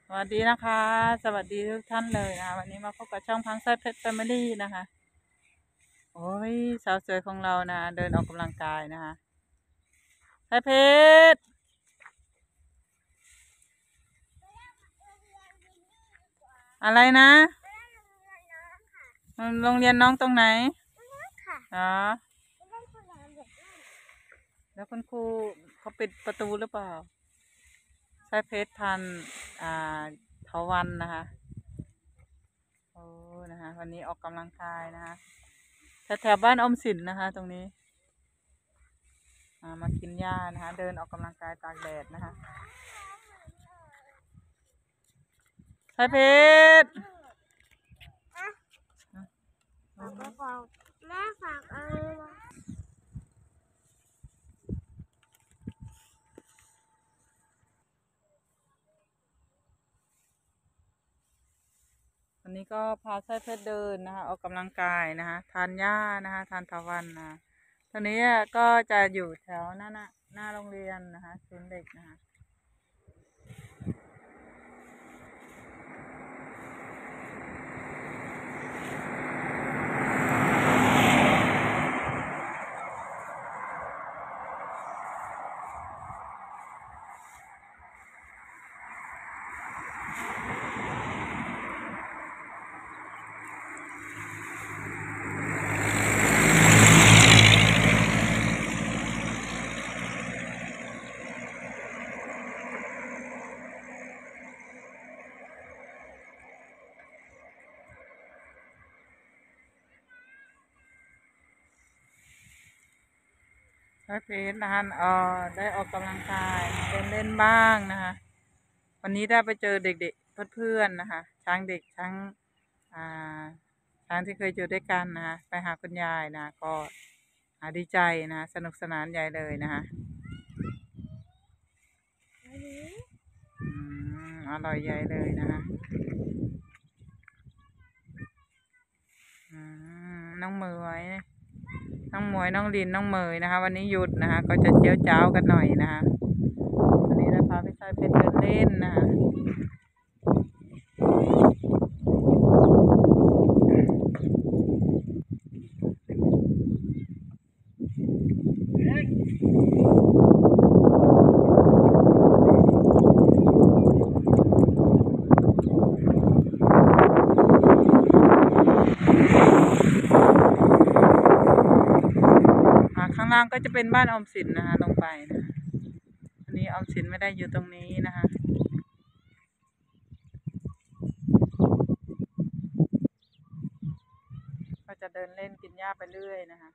สวัสดีนะคะ สวัสดีทุกท่านเลยนะวันนี้มาพบกับช่องพังไส้เพชรแฟมิลี่นะคะโอ้ยสาวสวยของเรานะเดินออกกำลังกายนะคะไส้เพชรอะไรนะโรงเรียนน้องตรงไหนอ๋อแล้วคุณครูเขาปิดประตูหรือเปล่าไส้เพชรทันอ่าเถาวัลย์นะคะโอ้นะคะวันนี้ออกกำลังกายนะคะแถวบ้านออมสินนะคะตรงนี้มากินหญ้านะคะเดินออกกำลังกายตากแดดนะคะไส้เพชรแม่ฝากอะไรมาวันนี้ก็พาไส้เพชรเดินนะคะออกกำลังกายนะคะทานหญ้านะคะทานตะวันนะตอนนี้ก็จะอยู่แถวหน้าโรงเรียนนะคะศูนย์เด็กนะคะไส้เพชรนะคะได้ออกกำลังกายเดินเล่นบ้างนะคะวันนี้ได้ไปเจอเด็กๆเพื่อนๆนะคะช้างเด็กอ่าช้างที่เคยอยู่ด้วยกันนะคะไปหาคุณยายนะก็ดีใจนะสนุกสนานใหญ่เลยนะคะอร่อยใหญ่เลยนะคะน้องเหมยน้องหมวยน้องลินน้องเมยนะคะวันนี้หยุดนะคะก็จะเจียวจ้าวกันหน่อยนะคะวันนี้เราพาพี่ชายเพชรเดินเล่นนะคะข้างล่างก็จะเป็นบ้านออมสินนะคะลงไปนะวันนี้ออมสินไม่ได้อยู่ตรงนี้นะคะก็จะเดินเล่นกินหญ้าไปเรื่อยนะคะ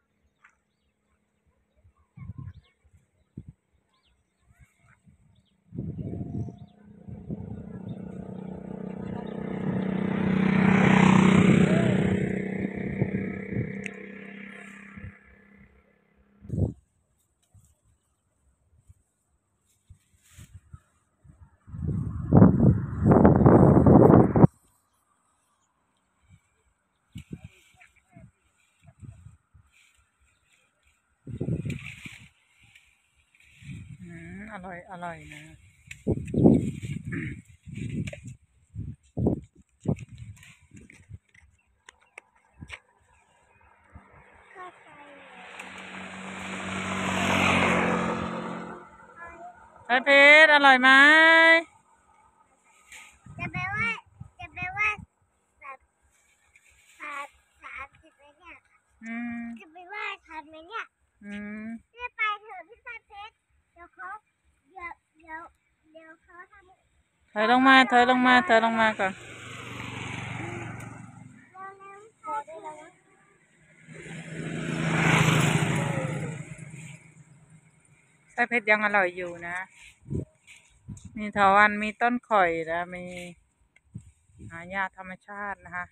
อร่อยอร่อยนะไส้เพชรอร่อยไหมจะไปว่าแบบ30ไหมเนี่ยจะไปว่าทันไหมเนี่ยไม่ไปเถอะพี่สายเพชรเดี๋ยวเขาเดี๋ยวเดี๋ยวเดี๋ยวเขาทำถอยลงมาถอยลงมาถอยลงมาก่อนเร็วๆพอได้แล้วนะไส้เพชรยังอร่อยอยู่นะ มีเถาวัลย์มีต้นข่อยนะมีหญ้าธรรมชาตินะคะ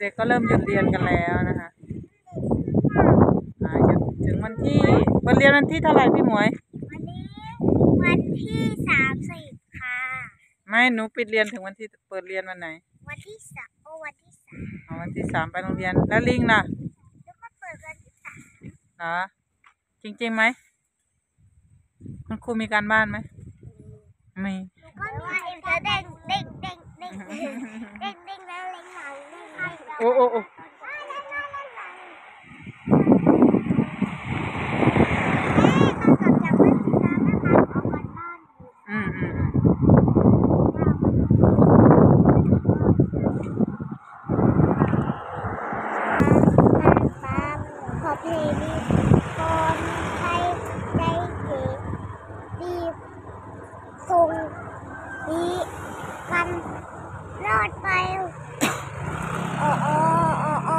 ด็กๆก็เริ่มหยุดเรียนกันแล้วนะคะหยุดถึงวันที่เปิดเรียนวันที่เท่าไหร่พี่หมวยวันนี้วันที่30ค่ะไม่หนูปิดเรียนถึงวันที่เปิดเรียนวันไหนวันที่สามวันที่สามวันที่3ไปโรงเรียนแล้วลิงล่ะแล้วก็เปิดวันที่3 เหรอจริงๆไหมคุณครูมีการบ้านไหมไม่ก็มีเอ็มจะเด้งเด้งเด้งเด้งเด้งเด้งเด้งแล้วเล่นหลังเล่นหลังโอ้โอ้โอ้อืมอืมขอเพลงนี้ก่อนใครใจเก๋ดีส่งดีกันรอดไปโอ้โอ้โอ้โอ้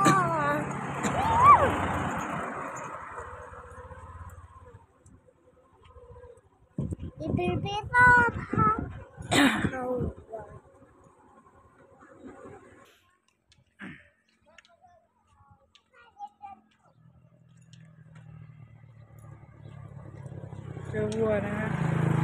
อีบีบีโต้พังเขาเจอวัวนะฮะ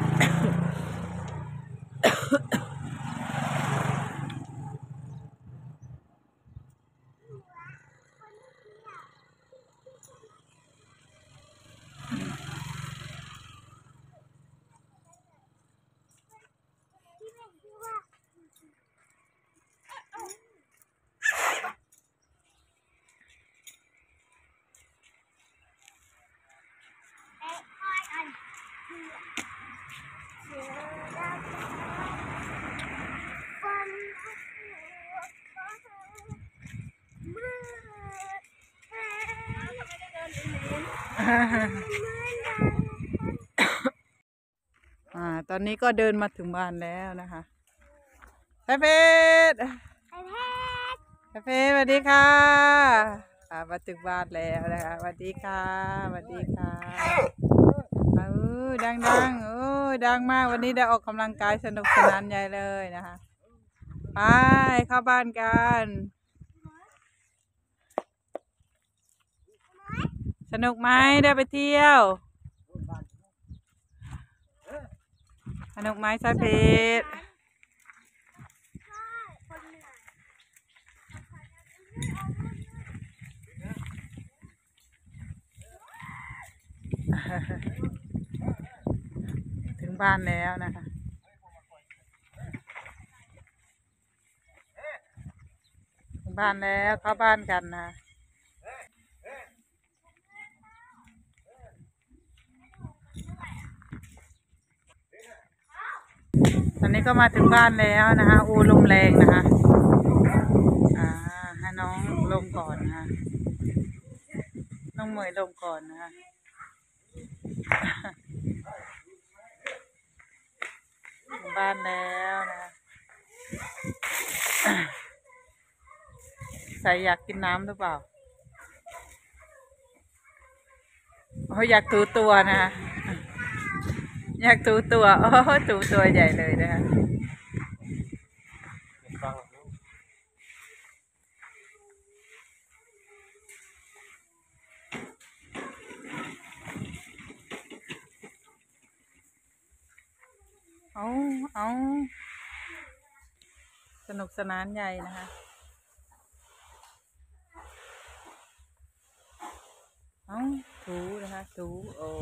ตอนนี้ก็เดินมาถึงบ้านแล้วนะคะไอเพชรไอเพชรสวัสดีค่ะมาถึงบ้านแล้วนะคะสวัสดีค่ะสวัสดีค่ะดังดังมากวันนี้ได้ออกกำลังกายสนุกสนานใหญ่เลยนะคะไปเข้าบ้านกันสนุกไหมได้ไปเที่ยวสนุกไหมสายเพชรถึงบ้านแล้วนะคะถึงบ้านแล้วเข้าบ้านกันนะตอนนี้ก็มาถึงบ้านแล้วนะคะอูลมแรงนะคะให้น้องลงก่อนนะคะน้องเหมยลงก่อนนะคะถึงบ้านแล้วนะใส่อยากกินน้ำหรือเปล่าอยากถูตัวนะอยากถูตัวถูตัวใหญ่เลยนะคะเอาสนุกสนานใหญ่นะคะถูนะคะถูโอ้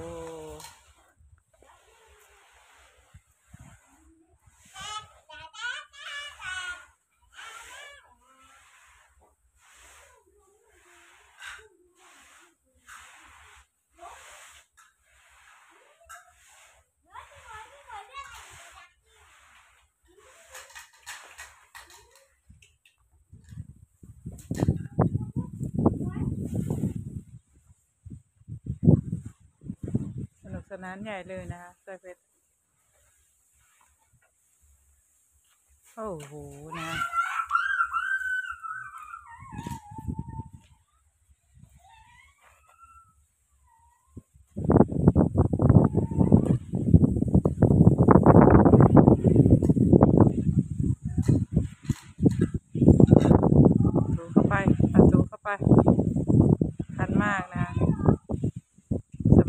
สนุกสนานใหญ่เลยนะคะสายเพชรโอ้โหนะ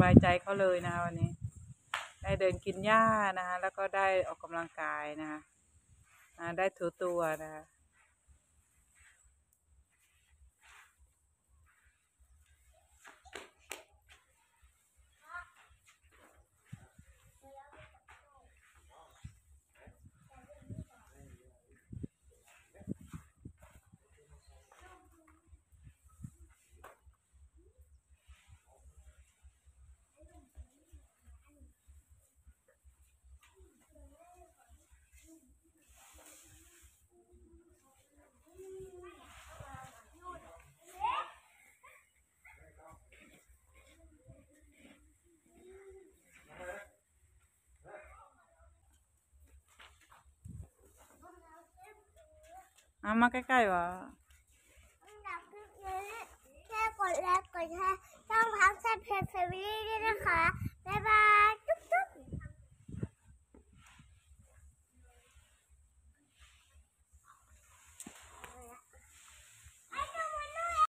ายใจเขาเลยนะคะวันนี้ได้เดินกินหญ้านะคะแล้วก็ได้ออกกำลังกายนะคะได้ถูตัวนะคะมาใกล้ๆวะสำหรับคลิปนี้แค่กดไลค์กดแชร์ช่องพักแซ่บเพจแฟมิลี่ด้วยนะคะ บ๊ายบาย